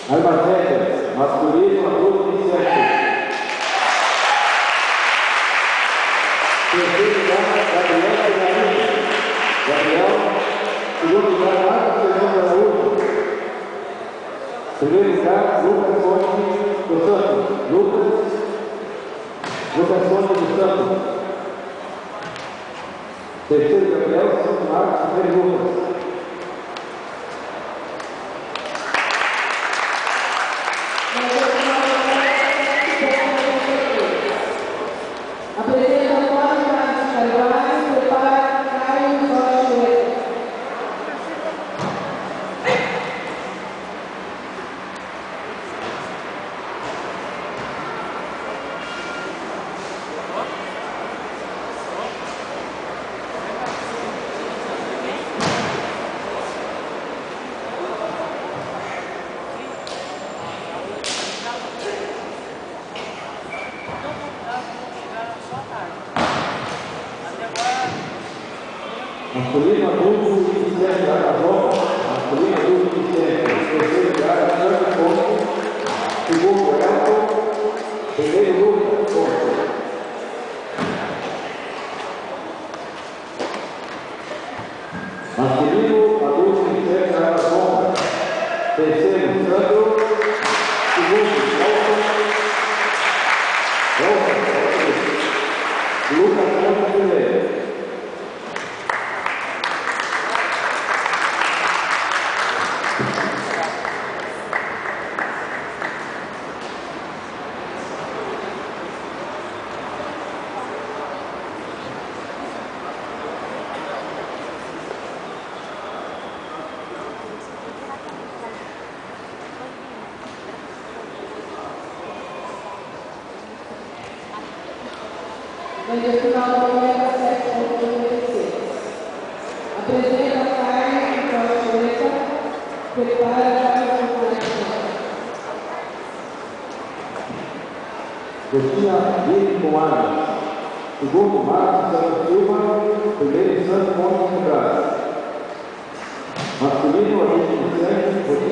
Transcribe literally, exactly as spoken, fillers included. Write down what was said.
Almacegas, masculino, adulto e sexo. Terceiro lugar, Gabriel Gabriel. Gabriel. Segundo lugar, Marcos Fernando Araújo. Primeiro lugar, Lucas Fonte dos Santos. Lucas. Lucas Fonte dos Santos. Terceiro, Gabriel. Segundo, Marcos. Primeiro, Lucas. Masculino adulto e sexo da Casol, masculino adulto e sexo, terceiro lugar, Sandro Ponte, segundo Elton, primeiro Lucas Ponte. Masculino adulto e sexo da Casol, terceiro Sandro, segundo Elton, Elton, Lucas Ponte primeiro. No dia final da primeira sete ponto noventa e seis. Apresenta a carne e corte, prepara a carne Cristina Guilherme com água. Segundo, Marcos Santos Silva. Primeiro, Santos Montes de Brás. Masculino, adulto e sexo,